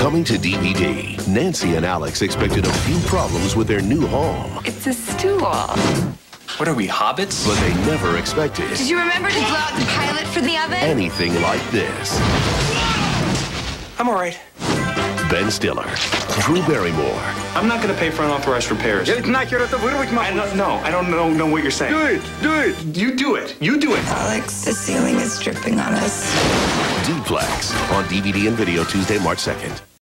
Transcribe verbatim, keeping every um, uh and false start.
Coming to D V D, Nancy and Alex expected a few problems with their new home. It's a stool. What are we, hobbits? But they never expected... Did you remember to blow out the pilot for the oven? ...anything like this. I'm all right. Ben Stiller, Drew Barrymore. I'm not going to pay for unauthorized repairs. I don't, no, I don't know, know what you're saying. Do it, do it. You do it. You do it. Alex, the ceiling is dripping on us. Duplex, on D V D and video Tuesday, March second.